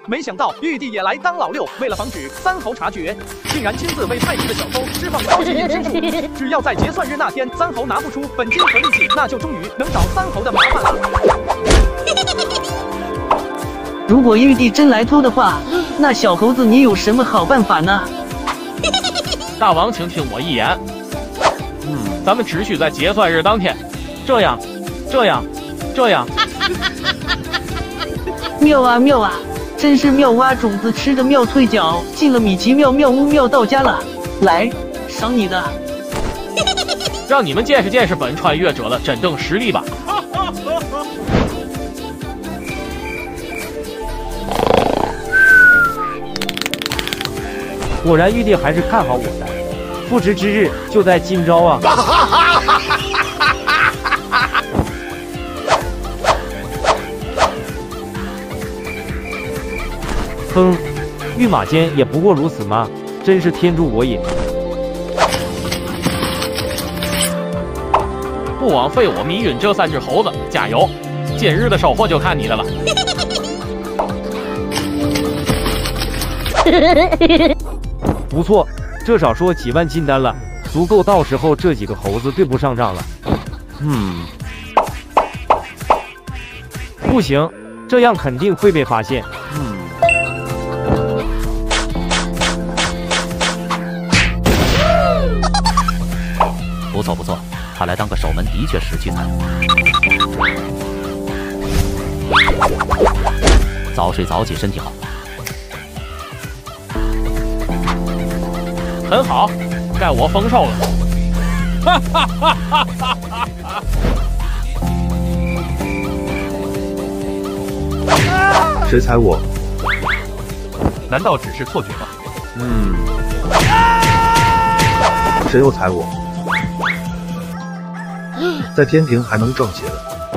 没想到玉帝也来当老六，为了防止三猴察觉，竟然亲自为派出的小偷释放超级隐身术。只要在结算日那天三猴拿不出本金和利息，那就终于能找三猴的麻烦了。 如果玉帝真来偷的话，那小猴子你有什么好办法呢？ 大王，请听我一言。咱们只需在结算日当天，这样。 妙啊妙啊，真是妙蛙种子吃的妙脆角，进了米奇妙妙屋妙到家了。来，赏你的。 让你们见识见识本穿越者的真正实力吧。 果然玉帝还是看好我的，复职之日就在今朝啊！哼，御马监也不过如此吗？真是天助我也！ 不枉费我迷晕这3只猴子，加油！今日的收获就看你的了。 不错，这少说几万金丹了，足够到时候这几个猴子对不上账了。不行，这样肯定会被发现。 不错不错，看来当个守门的确识趣才。早睡早起身体好。 很好，该我丰收了。哈哈哈哈哈哈！ 谁踩我？ 难道只是错觉吗？ 谁又踩我？在天庭还能挣钱？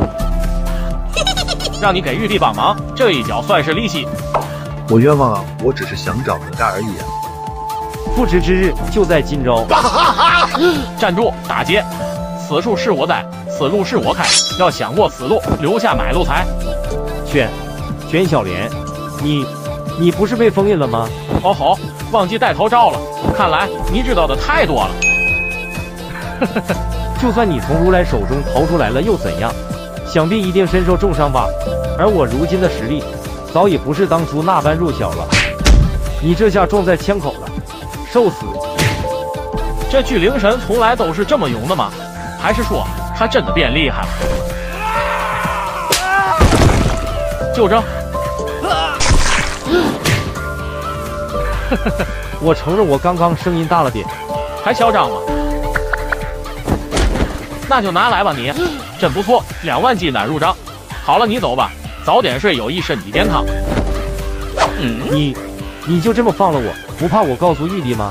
让你给玉帝帮忙，这一脚算是利息。 我冤枉啊！我只是想找个干而已啊！ 复职之日就在今朝。 站住，打劫！此处是我栽，此路是我开，要想过此路，留下买路财。 卷小莲，你不是被封印了吗？ 哦吼，忘记戴头罩了。看来你知道的太多了。 就算你从如来手中逃出来了又怎样？想必一定身受重伤吧。而我如今的实力，早已不是当初那般弱小了。你这下撞在枪口了，受死！ 这巨灵神从来都是这么勇的吗？还是说他真的变厉害了？就这。 我承认我刚刚声音大了点， 还嚣张吗？那就拿来吧你，真不错，2万金丹入账。好了，你走吧，早点睡有益身体健康。 你就这么放了我，不怕我告诉玉帝吗？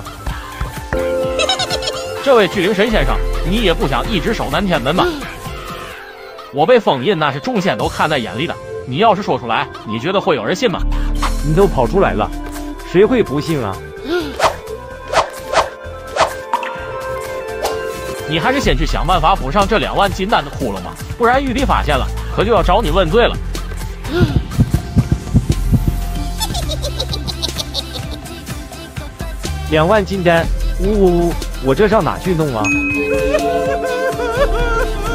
这位巨灵神先生，你也不想一直守南天门吧？我被封印那是众仙都看在眼里的，你要是说出来，你觉得会有人信吗？ 你都跑出来了，谁会不信啊？ 你还是先去想办法补上这2万金丹的窟窿吧，不然玉帝发现了，可就要找你问罪了。 2万金丹，呜呜呜，我这上哪去弄啊？